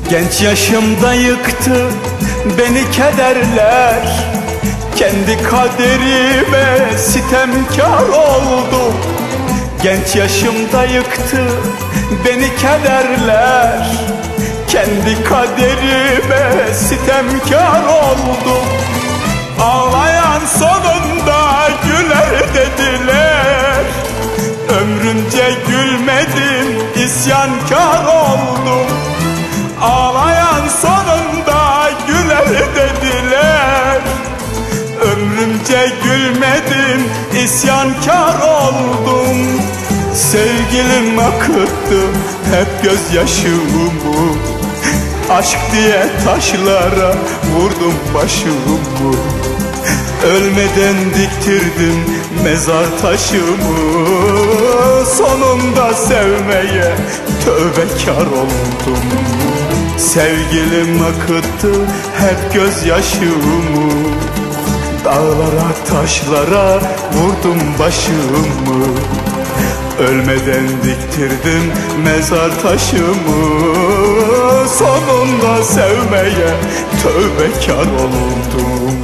Genç yaşımda yıktı beni kederler, kendi kaderime sitemkar oldum. Genç yaşımda yıktı beni kederler, kendi kaderime sitemkar oldum. Ağlayan sonunda güler dediler, ömrümce gülmedim, isyankar oldum. Ağlayan sonunda güler dediler, ömrümce gülmedim, isyankar oldum. Sevgilim akıttı hep gözyaşımı, aşk diye taşlara vurdum başımı. Ölmeden diktirdim mezar taşımı, sonunda sevmeye tövbekar oldum. Sevgilim akıttı hep gözyaşımı, dağlara taşlara vurdum başımı. Ölmeden diktirdim mezar taşımı, sonunda sevmeye tövbekar oldum.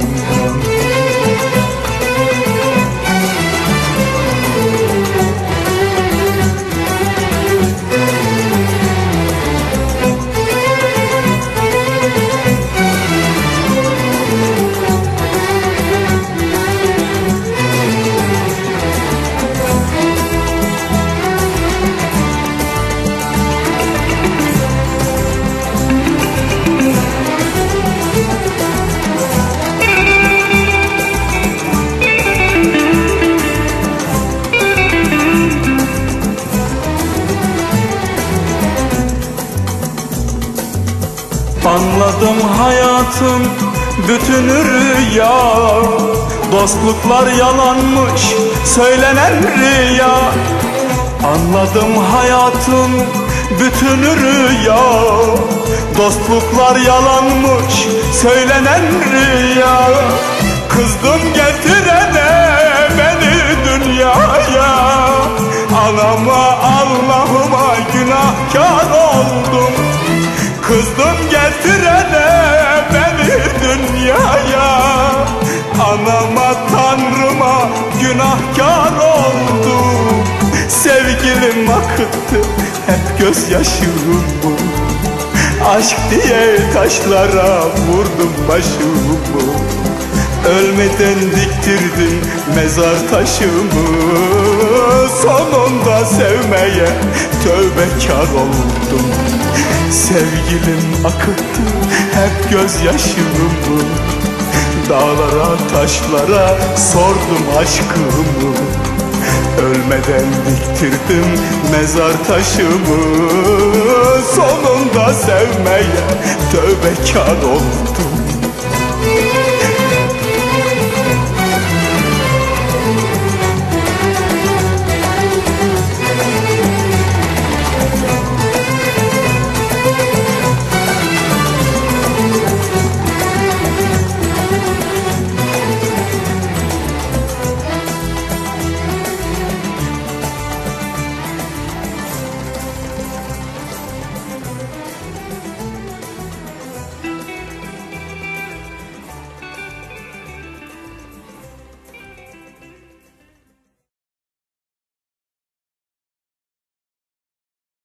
Anladım hayatın bütünü rüya, dostluklar yalanmış söylenen rüya. Anladım hayatın bütünü rüya, dostluklar yalanmış söylenen rüya. Kızdım getirene beni dünyaya, anama Allah'ıma günahkar oldum. Kızdım getirene beni dünyaya, anama Tanrıma günahkar oldum. Sevgilim akıttı hep gözyaşımı, aşk diye taşlara vurdum başımı. Ölmeden diktirdim mezar taşımı, sonunda sevmeye tövbekar oldum. Sevgilim akıttı hep gözyaşımı, dağlara taşlara sordum aşkımı. Ölmeden diktirdim mezar taşımı, sonunda sevmeye tövbekar oldum.